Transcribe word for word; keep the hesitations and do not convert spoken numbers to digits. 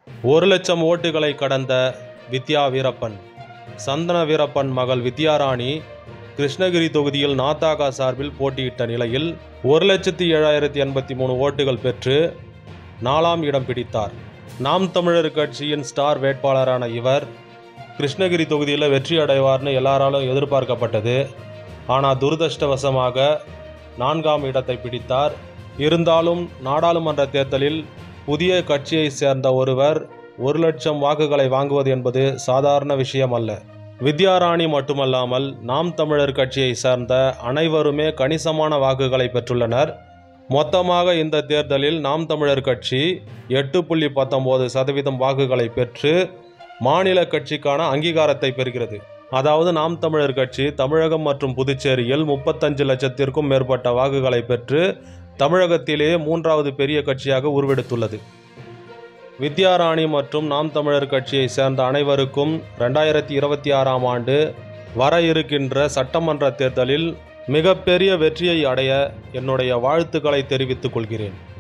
ஒரு லட்சம் ஓட்டுகளை கடந்த வித்யா வீரப்பன். சந்தன வீரப்பன் மகள் வித்யாராணி கிருஷ்ணகிரி தொகுதியில் நாதாக சார்பில் போட்டியிட்ட நிலையில் ஒரு லட்சத்தி ஏழாயிரத்தி எண்பத்தி மூணு ஓட்டுகள் பெற்று நாலாம் இடம் பிடித்தார். நாம் தமிழர் கட்சியின் ஸ்டார் வேட்பாளரான இவர் கிருஷ்ணகிரி தொகுதியில் வெற்றி அடைவார்னு எல்லாராலும் எதிர்பார்க்கப்பட்டது. ஆனால் துரதிர்ஷ்டவசமாக நான்காம் இடத்தை பிடித்தார். இருந்தாலும் நாடாளுமன்ற தேர்தலில் புதிய கட்சியை சேர்ந்த ஒருவர் ஒரு லட்சம் வாக்குகளை வாங்குவது என்பது சாதாரண விஷயம் அல்ல. வித்யாராணி மட்டுமல்லாமல் நாம் தமிழர் கட்சியை சேர்ந்த அனைவருமே கணிசமான வாக்குகளை பெற்றுள்ளனர். மொத்தமாக இந்த தேர்தலில் நாம் தமிழர் கட்சி எட்டு புள்ளி பத்தொன்பது சதவீதம் வாக்குகளை பெற்று மாநில கட்சிக்கான அங்கீகாரத்தை பெறுகிறது. அதாவது நாம் தமிழர் கட்சி தமிழகம் மற்றும் புதுச்சேரியில் முப்பத்தஞ்சு லட்சத்திற்கும் மேற்பட்ட வாக்குகளை பெற்று தமிழகத்திலேயே மூன்றாவது பெரிய கட்சியாக உருவெடுத்துள்ளது. வித்யாராணி மற்றும் நாம் தமிழர் கட்சியை சேர்ந்த அனைவருக்கும் ரெண்டாயிரத்தி இருபத்தி ஆறாம் ஆண்டு வர இருக்கின்ற சட்டமன்ற தேர்தலில் மிகப்பெரிய வெற்றியை அடைய என்னுடைய வாழ்த்துக்களை தெரிவித்துக் கொள்கிறேன்.